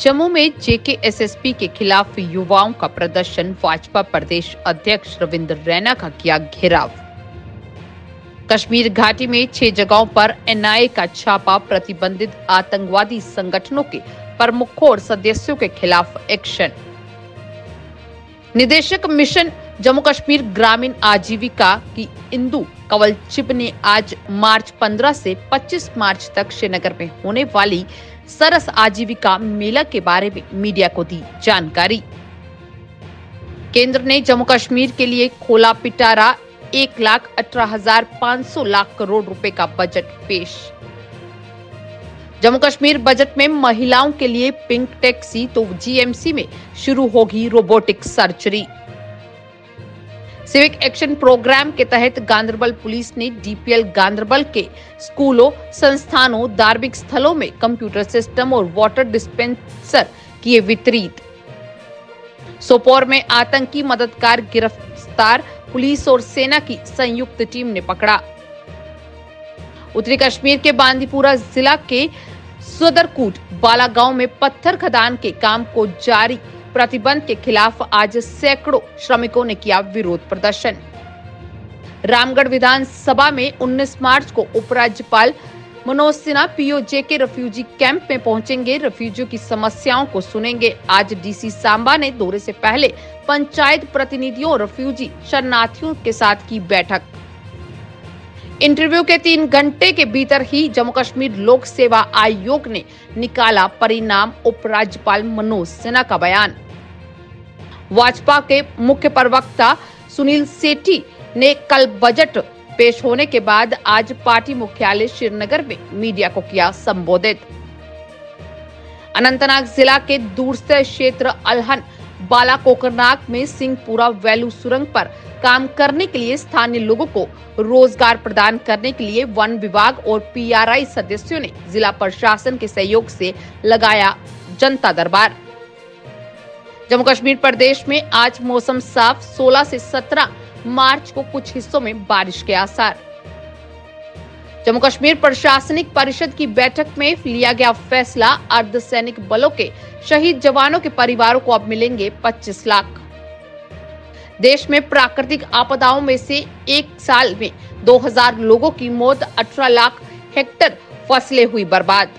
जम्मू में जेकेएसएसपी के खिलाफ युवाओं का प्रदर्शन, भाजपा प्रदेश अध्यक्ष रविंद्र रैना का किया घेराव। कश्मीर घाटी में 6 जगहों पर एनआईए का छापा, प्रतिबंधित आतंकवादी संगठनों के प्रमुखों और सदस्यों के खिलाफ एक्शन। निदेशक मिशन जम्मू कश्मीर ग्रामीण आजीविका की इंदु कंवलचिप ने आज मार्च 15 से 25 मार्च तक श्रीनगर में होने वाली सरस आजीविका मेला के बारे में मीडिया को दी जानकारी। केंद्र ने जम्मू कश्मीर के लिए खोला पिटारा 1,18,500 लाख करोड़ रुपए का बजट पेश। जम्मू कश्मीर बजट में महिलाओं के लिए पिंक टैक्सी तो जीएमसी में शुरू होगी robotic surgery. Civic action program के तहत गांदरबल पुलिस ने डीपीएल गांदरबल के स्कूलों, संस्थानों, धार्मिक स्थलों में कंप्यूटर सिस्टम और वाटर डिस्पेंसर किए वितरित। सोपोर में आतंकी मददगार गिरफ्तार, पुलिस और सेना की संयुक्त टीम ने पकड़ा। उत्तरी कश्मीर के बांदीपुरा जिला के सदरकूट बाला गांव में पत्थर खदान के काम को जारी प्रतिबंध के खिलाफ आज सैकड़ों श्रमिकों ने किया विरोध प्रदर्शन। रामगढ़ विधानसभा में 19 मार्च को उपराज्यपाल मनोज सिन्हा पीओजे के रेफ्यूजी कैंप में पहुंचेंगे, रेफ्यूजियों की समस्याओं को सुनेंगे। आज डीसी सांबा ने दौरे से पहले पंचायत प्रतिनिधियों और रेफ्यूजी शरणार्थियों के साथ की बैठक। इंटरव्यू के 3 घंटे के भीतर ही जम्मू कश्मीर लोक सेवा आयोग ने निकाला परिणाम, उपराज्यपाल मनोज सिन्हा का बयान। भाजपा के मुख्य प्रवक्ता सुनील सेठी ने कल बजट पेश होने के बाद आज पार्टी मुख्यालय श्रीनगर में मीडिया को किया संबोधित। अनंतनाग जिला के दूरस्थ क्षेत्र अलहन बाला कोकरनाग में सिंहपुरा वैलू सुरंग पर काम करने के लिए स्थानीय लोगों को रोजगार प्रदान करने के लिए वन विभाग और पीआरआई सदस्यों ने जिला प्रशासन के सहयोग से लगाया जनता दरबार। जम्मू कश्मीर प्रदेश में आज मौसम साफ, 16 से 17 मार्च को कुछ हिस्सों में बारिश के आसार। जम्मू कश्मीर प्रशासनिक परिषद की बैठक में लिया गया फैसला, अर्धसैनिक बलों के शहीद जवानों के परिवारों को अब मिलेंगे 25 लाख। देश में प्राकृतिक आपदाओं में से एक साल में 2000 लोगों की मौत, 18 लाख हेक्टेयर फसलें हुई बर्बाद।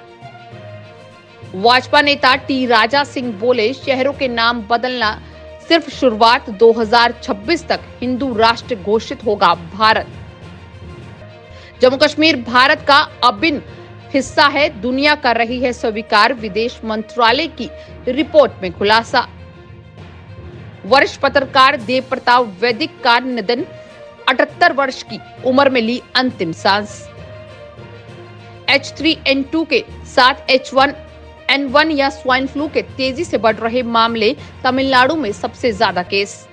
भाजपा नेता टी राजा सिंह बोले, शहरों के नाम बदलना सिर्फ शुरुआत, 2026 तक हिंदू राष्ट्र घोषित होगा भारत। जम्मू कश्मीर भारत का अभिन्न हिस्सा है, दुनिया कर रही है स्वीकार, विदेश मंत्रालय की रिपोर्ट में खुलासा। वरिष्ठ पत्रकार देव प्रताप वैदिक का निधन, 78 वर्ष की उम्र में ली अंतिम सांस। H3N2 के साथ H1N1 या स्वाइन फ्लू के तेजी से बढ़ रहे मामले, तमिलनाडु में सबसे ज्यादा केस।